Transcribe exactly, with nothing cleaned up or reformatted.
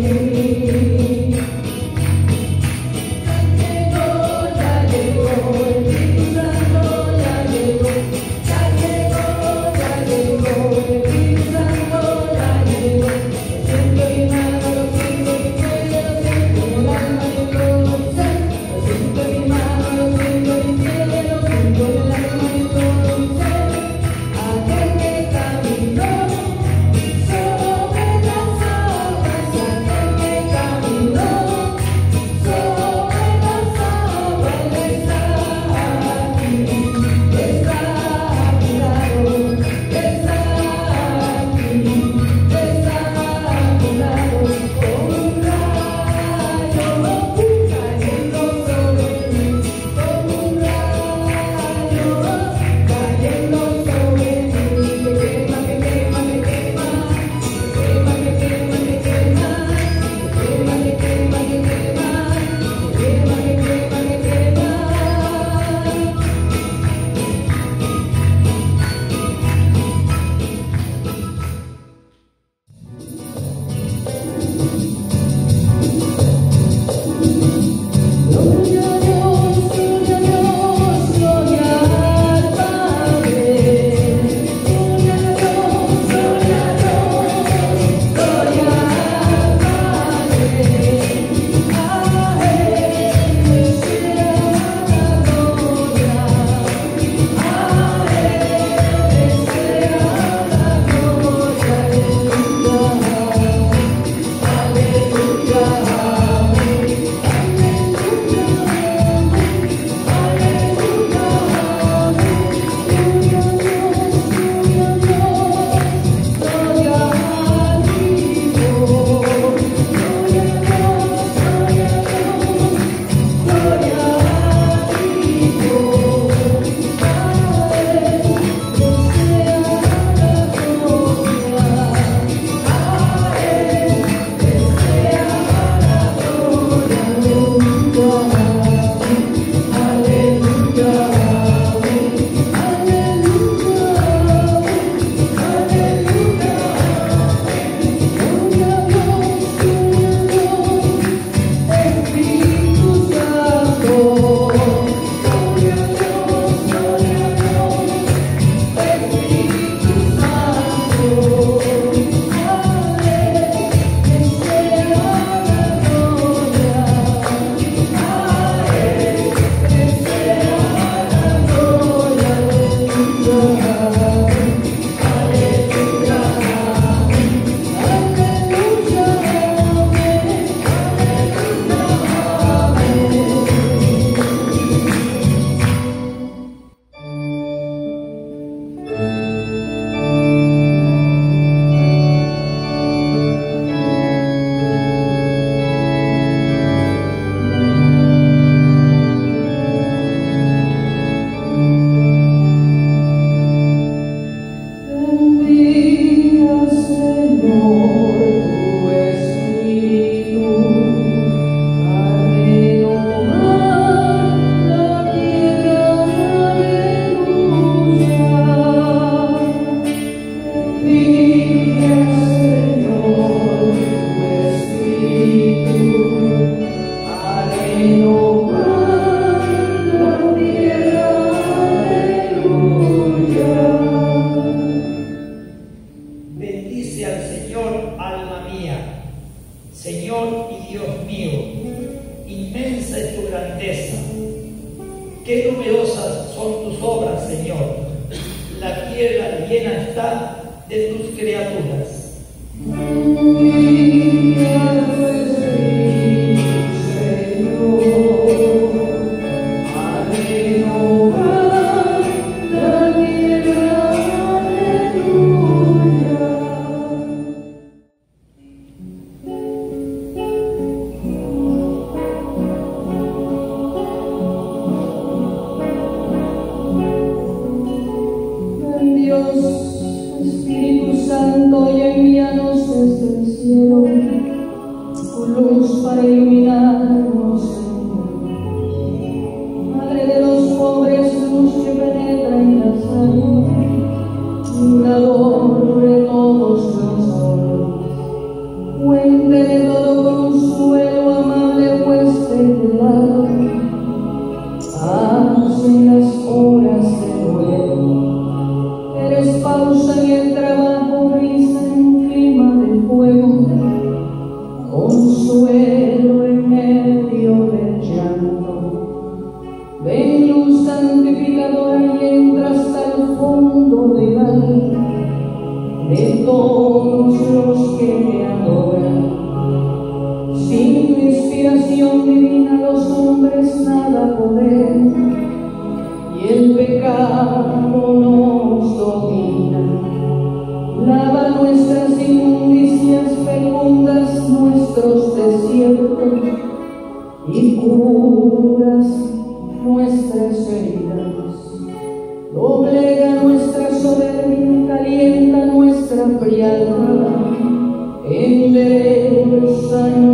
Qué numerosas son tus obras, Señor. La tierra llena está de tus criaturas. Espíritu Santo, y envíanos desde el cielo tu luz para iluminarnos, Señor. Madre de los pobres, luz que penetra en la salud, Curador de todos los dolores, fuente de todo consuelo en medio del llanto. Ven luz santificadora y entra hasta el fondo del alma de todos los que te adoran. Sin tu inspiración divina los hombres nada podemos, y el pecado nos domina. Lava nuestras inmundicias, fecundas nuestros desiertos y curas nuestras heridas. Doblega nuestra soberbia, calienta nuestra frialdad, endereza